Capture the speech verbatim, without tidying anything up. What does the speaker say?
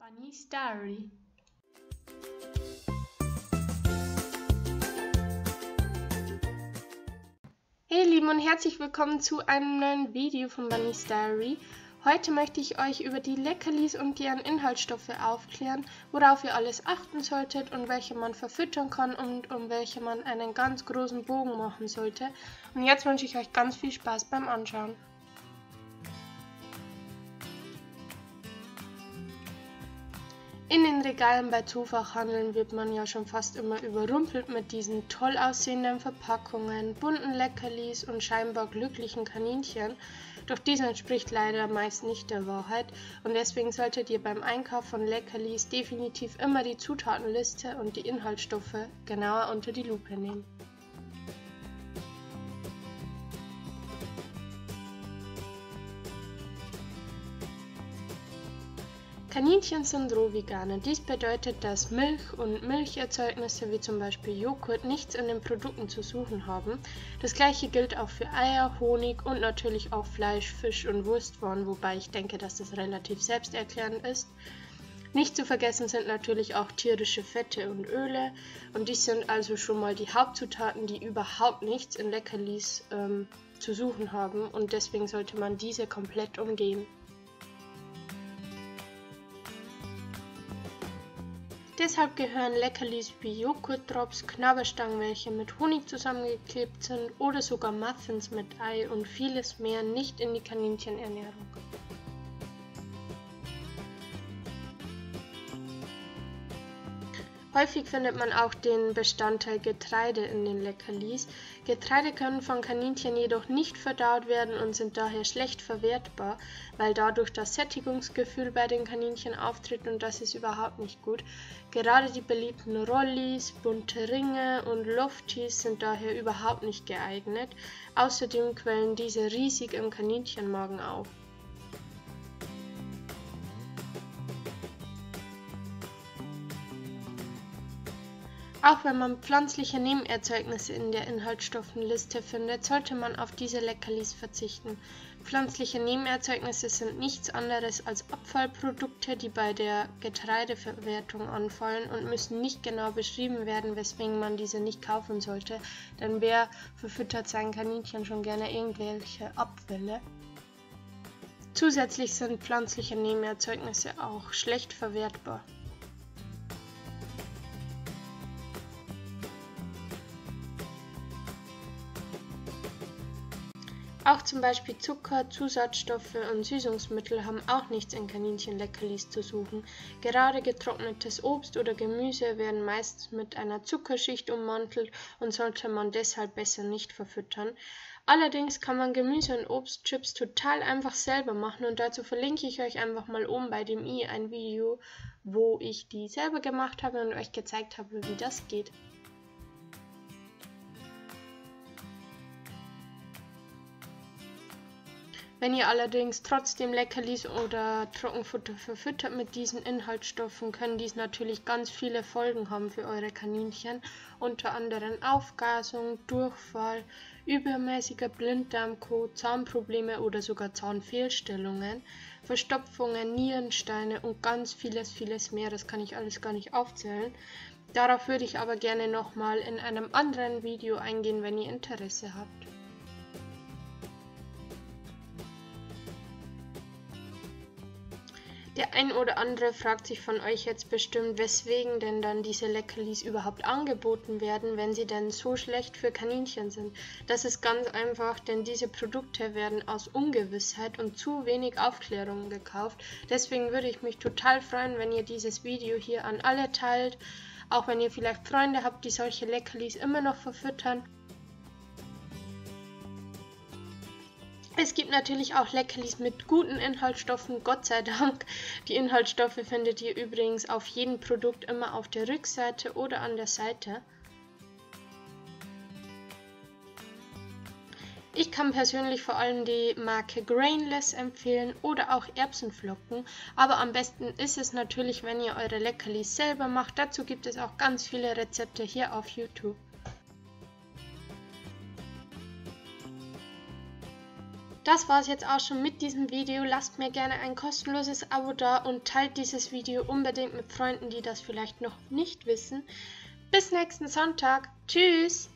Bunny's Diary. Hey ihr Lieben und herzlich willkommen zu einem neuen Video von Bunny's Diary. Heute möchte ich euch über die Leckerlis und deren Inhaltsstoffe aufklären, worauf ihr alles achten solltet und welche man verfüttern kann und um welche man einen ganz großen Bogen machen sollte. Und jetzt wünsche ich euch ganz viel Spaß beim Anschauen. In den Regalen bei Zoofachhandeln wird man ja schon fast immer überrumpelt mit diesen toll aussehenden Verpackungen, bunten Leckerlis und scheinbar glücklichen Kaninchen. Doch dies entspricht leider meist nicht der Wahrheit und deswegen solltet ihr beim Einkauf von Leckerlis definitiv immer die Zutatenliste und die Inhaltsstoffe genauer unter die Lupe nehmen. Kaninchen sind Rohvegane. Dies bedeutet, dass Milch und Milcherzeugnisse wie zum Beispiel Joghurt nichts in den Produkten zu suchen haben. Das gleiche gilt auch für Eier, Honig und natürlich auch Fleisch, Fisch und Wurstwaren, wobei ich denke, dass das relativ selbsterklärend ist. Nicht zu vergessen sind natürlich auch tierische Fette und Öle und dies sind also schon mal die Hauptzutaten, die überhaupt nichts in Leckerlis ähm, zu suchen haben und deswegen sollte man diese komplett umgehen. Deshalb gehören Leckerlis wie Joghurt-Drops, Knabberstangen, welche mit Honig zusammengeklebt sind oder sogar Muffins mit Ei und vieles mehr nicht in die Kaninchenernährung. Häufig findet man auch den Bestandteil Getreide in den Leckerlis. Getreide können von Kaninchen jedoch nicht verdaut werden und sind daher schlecht verwertbar, weil dadurch das Sättigungsgefühl bei den Kaninchen auftritt und das ist überhaupt nicht gut. Gerade die beliebten Rollis, bunte Ringe und Lofties sind daher überhaupt nicht geeignet. Außerdem quellen diese riesig im Kaninchenmagen auf. Auch wenn man pflanzliche Nebenerzeugnisse in der Inhaltsstoffenliste findet, sollte man auf diese Leckerlis verzichten. Pflanzliche Nebenerzeugnisse sind nichts anderes als Abfallprodukte, die bei der Getreideverwertung anfallen und müssen nicht genau beschrieben werden, weswegen man diese nicht kaufen sollte, denn wer verfüttert seinen Kaninchen schon gerne irgendwelche Abfälle? Zusätzlich sind pflanzliche Nebenerzeugnisse auch schlecht verwertbar. Auch zum Beispiel Zucker, Zusatzstoffe und Süßungsmittel haben auch nichts in Kaninchenleckerlis zu suchen. Gerade getrocknetes Obst oder Gemüse werden meist mit einer Zuckerschicht ummantelt und sollte man deshalb besser nicht verfüttern. Allerdings kann man Gemüse- und Obstchips total einfach selber machen und dazu verlinke ich euch einfach mal oben bei dem i ein Video, wo ich die selber gemacht habe und euch gezeigt habe, wie das geht. Wenn ihr allerdings trotzdem Leckerlis oder Trockenfutter verfüttert mit diesen Inhaltsstoffen, können dies natürlich ganz viele Folgen haben für eure Kaninchen, unter anderem Aufgasung, Durchfall, übermäßiger Blinddarmkot, Zahnprobleme oder sogar Zahnfehlstellungen, Verstopfungen, Nierensteine und ganz vieles, vieles mehr. Das kann ich alles gar nicht aufzählen. Darauf würde ich aber gerne nochmal in einem anderen Video eingehen, wenn ihr Interesse habt. Der ein oder andere fragt sich von euch jetzt bestimmt, weswegen denn dann diese Leckerlis überhaupt angeboten werden, wenn sie denn so schlecht für Kaninchen sind. Das ist ganz einfach, denn diese Produkte werden aus Ungewissheit und zu wenig Aufklärung gekauft. Deswegen würde ich mich total freuen, wenn ihr dieses Video hier an alle teilt, auch wenn ihr vielleicht Freunde habt, die solche Leckerlis immer noch verfüttern. Es gibt natürlich auch Leckerlis mit guten Inhaltsstoffen, Gott sei Dank. Die Inhaltsstoffe findet ihr übrigens auf jedem Produkt immer auf der Rückseite oder an der Seite. Ich kann persönlich vor allem die Marke Grainless empfehlen oder auch Erbsenflocken, aber am besten ist es natürlich, wenn ihr eure Leckerlis selber macht. Dazu gibt es auch ganz viele Rezepte hier auf YouTube. Das war es jetzt auch schon mit diesem Video. Lasst mir gerne ein kostenloses Abo da und teilt dieses Video unbedingt mit Freunden, die das vielleicht noch nicht wissen. Bis nächsten Sonntag. Tschüss!